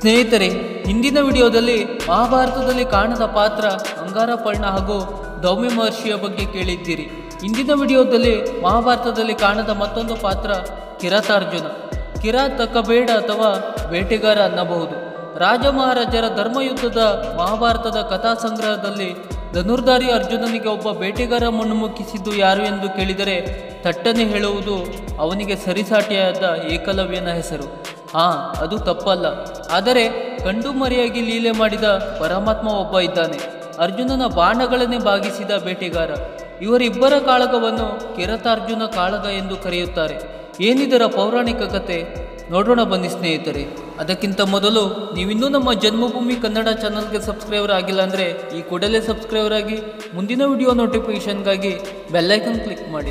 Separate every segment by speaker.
Speaker 1: ಸ್ನೇಹಿತರೆ, ಹಿಂದಿನ ವಿಡಿಯೋದಲ್ಲಿ ಮಹಾಭಾರತದಲ್ಲಿ ಕಾಣದ ಪಾತ್ರ ಅಂಗಾರಪರ್ಣ ಹಾಗೂ ಗ-³ ಮಹರ್ಷಿಯ ಬಗ್ಗೆ ಕೇಳಿದ್ದೀರಿ. ಇಂದಿನ ವಿಡಿಯೋದಲ್ಲಿ ಮಹಾಭಾರತದಲ್ಲಿ ಕಾಣದ ಮತ್ತೊಂದು ಪಾತ್ರ ಕಿರಾತಾರ್ಜುನ. ಕಿರಾತಕಬೇಡ ಅಥವಾ ಬೇಟೆಗಾರ ಅನ್ನಬಹುದು. ರಾಜ ಮಹಾರಾಜರ ಧರ್ಮಯುದ್ಧದ ಮಹಾಭಾರತದ ಕಥಾ ಸಂಗ್ರಹದಲ್ಲಿ ಧನುರ್ಧಾರಿ ಅರ್ಜುನನಿಗೆ ಒಬ್ಬ ಬೇಟೆಗಾರ ಮುನ್ನುಮುಕ್ಕಿಸಿದ್ದು ಯಾರು ಎಂದು ಕೇಳಿದರೆ ತಟ್ಟನೆ ಹೇಳುವುದು ಅವನಿಗೆ ಸರಿಸಾಟಿಯಾದ ಏಕಲವ್ಯನ ಹೆಸರು. ಅದು ತಪ್ಪಲ್ಲ. ಆದರೆ ಕಂಡು ಮರೆಯಾಗಿ ಲೀಲೆ ಮಾಡಿದ ಪರಮಾತ್ಮ ಒಬ್ಬ ಇದ್ದಾನೆ. ಅರ್ಜುನನ ಬಾಣಗಳನ್ನೇ ಬಾಗಿಸಿದ ಬೇಟೆಗಾರ. ಇವರಿಬ್ಬರ ಕಾಳಗವನ್ನು ಕಿರಾತಾರ್ಜುನ ಕಾಳಗ ಎಂದು ಕರೆಯುತ್ತಾರೆ. ಏನಿದರ ಪೌರಾಣಿಕ ಕತೆ ನೋಡೋಣ ಬನ್ನಿ ಸ್ನೇಹಿತರೆ. ಅದಕ್ಕಿಂತ ಮೊದಲು ನೀವಿನ್ನೂ ನಮ್ಮ ಜನ್ಮಭೂಮಿ ಕನ್ನಡ ಚಾನಲ್ಗೆ ಸಬ್ಸ್ಕ್ರೈಬರ್ ಆಗಿಲ್ಲ ಅಂದರೆ ಈ ಕೂಡಲೇ ಸಬ್ಸ್ಕ್ರೈಬರ್ ಆಗಿ ಮುಂದಿನ ವಿಡಿಯೋ ನೋಟಿಫಿಕೇಷನ್ಗಾಗಿ ಬೆಲ್ಲೈಕನ್ ಕ್ಲಿಕ್ ಮಾಡಿ.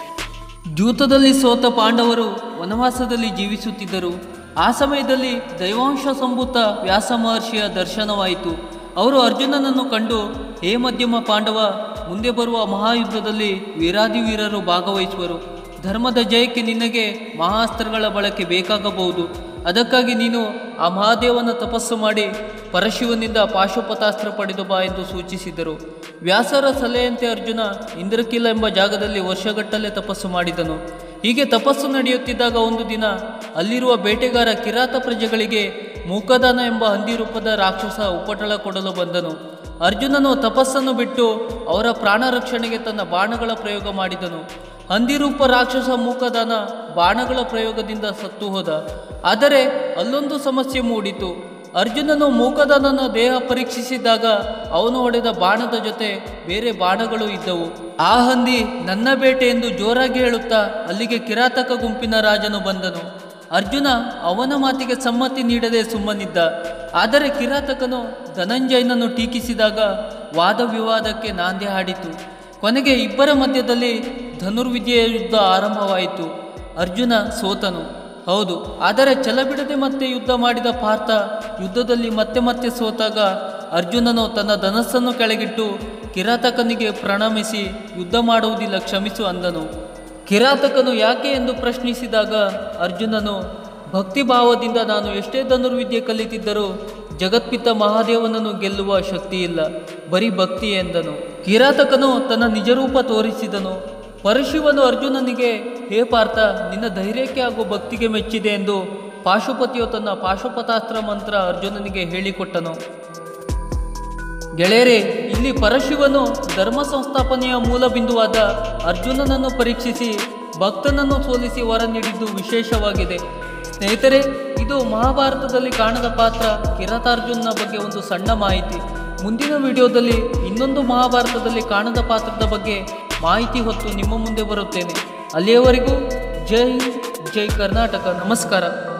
Speaker 1: ದ್ಯೂತದಲ್ಲಿ ಸೋತ ಪಾಂಡವರು ವನವಾಸದಲ್ಲಿ ಜೀವಿಸುತ್ತಿದ್ದರು. ಆ ಸಮಯದಲ್ಲಿ ದೈವಾಂಶ ಸಂಭೂತ ವ್ಯಾಸ ಮಹರ್ಷಿಯ ದರ್ಶನವಾಯಿತು. ಅವರು ಅರ್ಜುನನನ್ನು ಕಂಡು, ಹೇ ಮಧ್ಯಮ ಪಾಂಡವ, ಮುಂದೆ ಬರುವ ಮಹಾಯುದ್ಧದಲ್ಲಿ ವೀರಾದಿವೀರರು ಭಾಗವಹಿಸುವರು. ಧರ್ಮದ ಜಯಕ್ಕೆ ನಿನಗೆ ಮಹಾಸ್ತ್ರಗಳ ಬಳಕೆ ಬೇಕಾಗಬಹುದು. ಅದಕ್ಕಾಗಿ ನೀನು ಆ ಮಹಾದೇವನ ತಪಸ್ಸು ಮಾಡಿ ಪರಶಿವನಿಂದ ಪಾಶುಪತಾಸ್ತ್ರ ಪಡೆದು ಬಾ ಎಂದು ಸೂಚಿಸಿದರು. ವ್ಯಾಸರ ಸಲಹೆಯಂತೆ ಅರ್ಜುನ ಇಂದ್ರಕೀಲ ಎಂಬ ಜಾಗದಲ್ಲಿ ವರ್ಷಗಟ್ಟಲೆ ತಪಸ್ಸು ಮಾಡಿದನು. ಹೀಗೆ ತಪಸ್ಸು ನಡೆಯುತ್ತಿದ್ದಾಗ ಒಂದು ದಿನ ಅಲ್ಲಿರುವ ಬೇಟೆಗಾರ ಕಿರಾತ ಪ್ರಜೆಗಳಿಗೆ ಮೂಕದಾನ ಎಂಬ ಹಂದಿರೂಪದ ರಾಕ್ಷಸ ಉಪಟಳ ಕೊಡಲು ಬಂದನು. ಅರ್ಜುನನು ತಪಸ್ಸನ್ನು ಬಿಟ್ಟು ಅವರ ಪ್ರಾಣ ರಕ್ಷಣೆಗೆ ತನ್ನ ಬಾಣಗಳ ಪ್ರಯೋಗ ಮಾಡಿದನು. ಹಂದಿರೂಪ ರಾಕ್ಷಸ ಮೂಕದಾನ ಬಾಣಗಳ ಪ್ರಯೋಗದಿಂದ ಸತ್ತು ಹೋದ. ಆದರೆ ಅಲ್ಲೊಂದು ಸಮಸ್ಯೆ ಮೂಡಿತು. ಅರ್ಜುನನು ಮೂಕದಾನನ ದೇಹ ಪರೀಕ್ಷಿಸಿದಾಗ ಅವನು ಹೊಡೆದ ಬಾಣದ ಜೊತೆ ಬೇರೆ ಬಾಣಗಳು ಇದ್ದವು. ಆ ಹಂದಿ ನನ್ನ ಬೇಟೆ ಎಂದು ಜೋರಾಗಿ ಹೇಳುತ್ತಾ ಅಲ್ಲಿಗೆ ಕಿರಾತಕ ಗುಂಪಿನ ರಾಜನು ಬಂದನು. ಅರ್ಜುನ ಅವನ ಮಾತಿಗೆ ಸಮ್ಮತಿ ನೀಡದೆ ಸುಮ್ಮನಿದ್ದ. ಆದರೆ ಕಿರಾತಕನು ಧನಂಜಯನನ್ನು ಟೀಕಿಸಿದಾಗ ವಾದ ವಿವಾದಕ್ಕೆ ನಾಂದಿ ಹಾಡಿತು. ಕೊನೆಗೆ ಇಬ್ಬರ ಮಧ್ಯದಲ್ಲಿ ಧನುರ್ವಿದ್ಯೆಯ ಯುದ್ಧ ಆರಂಭವಾಯಿತು. ಅರ್ಜುನ ಸೋತನು, ಹೌದು. ಆದರೆ ಛಲಬಿಡದೆ ಮತ್ತೆ ಯುದ್ಧ ಮಾಡಿದ ಪಾರ್ಥ ಯುದ್ಧದಲ್ಲಿ ಮತ್ತೆ ಸೋತಾಗ ಅರ್ಜುನನು ತನ್ನ ಧನಸ್ಸನ್ನು ಕೆಳಗಿಟ್ಟು ಕಿರಾತಕನಿಗೆ ಪ್ರಣಮಿಸಿ ಯುದ್ಧ ಮಾಡುವುದಿಲ್ಲ, ಕ್ಷಮಿಸು ಅಂದನು. ಕಿರಾತಕನು ಯಾಕೆ ಎಂದು ಪ್ರಶ್ನಿಸಿದಾಗ ಅರ್ಜುನನು, ಭಕ್ತಿಭಾವದಿಂದ ನಾನು ಎಷ್ಟೇ ಧನುರ್ವಿದ್ಯೆ ಕಲಿತಿದ್ದರೂ ಜಗತ್ಪಿತ ಮಹಾದೇವನನ್ನು ಗೆಲ್ಲುವ ಶಕ್ತಿ ಇಲ್ಲ, ಬರೀ ಭಕ್ತಿ ಎಂದನು. ಕಿರಾತಕನು ತನ್ನ ನಿಜರೂಪ ತೋರಿಸಿದನು. ಪರಶಿವನು ಅರ್ಜುನನಿಗೆ, ಹೇ ಪಾರ್ಥ, ನಿನ್ನ ಧೈರ್ಯಕ್ಕೆ ಹಾಗೂ ಭಕ್ತಿಗೆ ಮೆಚ್ಚಿದೆ ಎಂದು ಪಾಶುಪತಿಯು ತನ್ನ ಪಾಶುಪತಾಸ್ತ್ರ ಮಂತ್ರ ಅರ್ಜುನನಿಗೆ ಹೇಳಿಕೊಟ್ಟನು. ಗೆಳೆಯರೇ, ಇಲ್ಲಿ ಪರಶಿವನು ಧರ್ಮ ಸಂಸ್ಥಾಪನೆಯ ಮೂಲ ಬಿಂದುವಾದ ಅರ್ಜುನನನ್ನು ಪರೀಕ್ಷಿಸಿ ಭಕ್ತನನ್ನು ಸೋಲಿಸಿ ವರ ನೀಡಿದ್ದು ವಿಶೇಷವಾಗಿದೆ. ಸ್ನೇಹಿತರೆ, ಇದು ಮಹಾಭಾರತದಲ್ಲಿ ಕಾಣದ ಪಾತ್ರ ಕಿರಾತಾರ್ಜುನನ ಬಗ್ಗೆ ಒಂದು ಸಣ್ಣ ಮಾಹಿತಿ. ಮುಂದಿನ ವಿಡಿಯೋದಲ್ಲಿ ಇನ್ನೊಂದು ಮಹಾಭಾರತದಲ್ಲಿ ಕಾಣದ ಪಾತ್ರದ ಬಗ್ಗೆ ಮಾಹಿತಿ ಹೊತ್ತು ನಿಮ್ಮ ಮುಂದೆ ಬರುತ್ತೇನೆ. ಅಲ್ಲಿಯವರೆಗೂ ಜೈ ಹಿಂದ್, ಜೈ ಕರ್ನಾಟಕ. ನಮಸ್ಕಾರ.